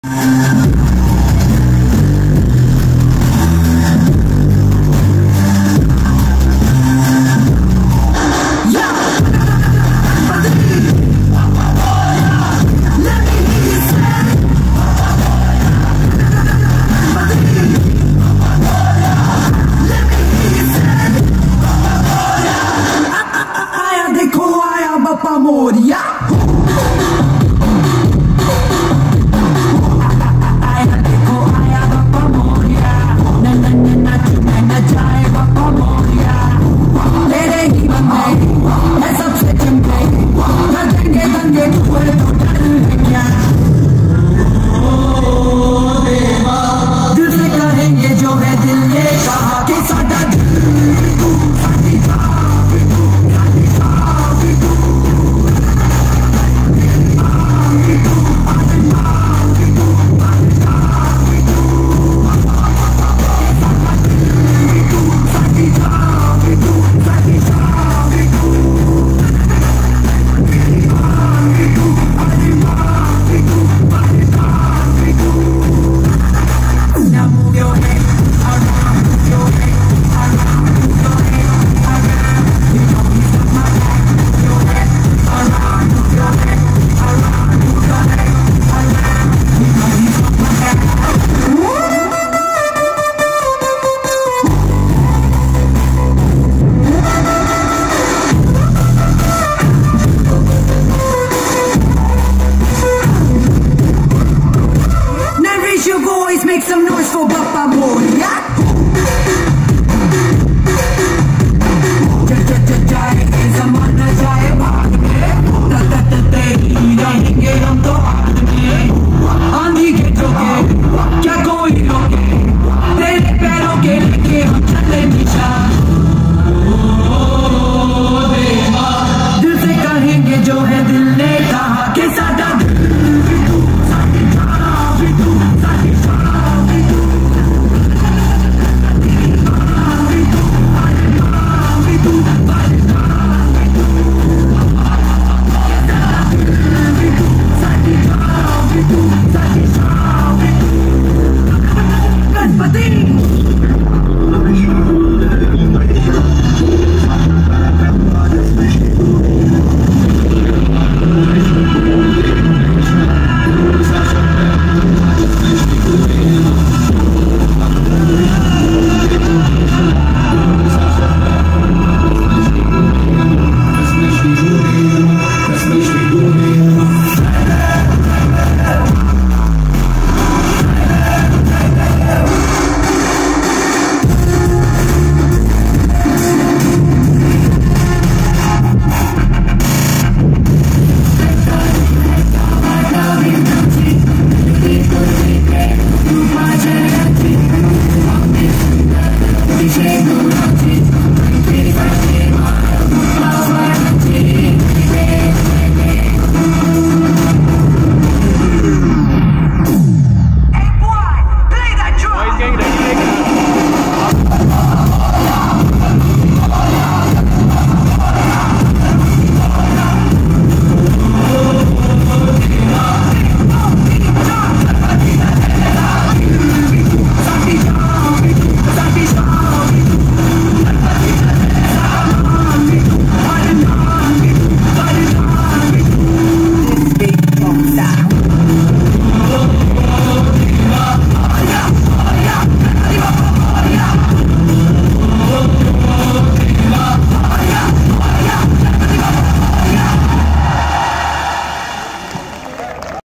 Moria. आया देखो आया बापा मोरिया, न जाए बापा मोरिया। तेरे ही बंदे मैं सबसे चमके, कर देंगे दंगे टुकड़े तो डर है क्या। दिल से कहेंगे जो है दिल ने कहा कि साडा make some noise for Papa Moria. जाएंगे ज़माना जाए बाद में, रहेंगे हम तो बाद में। आंधी के झोंके क्या कोई रोके, तेरे पैरों के लेके हम चले निशान। दिल से कहेंगे जो है दिल ने कहा कि साडा Satisfaction.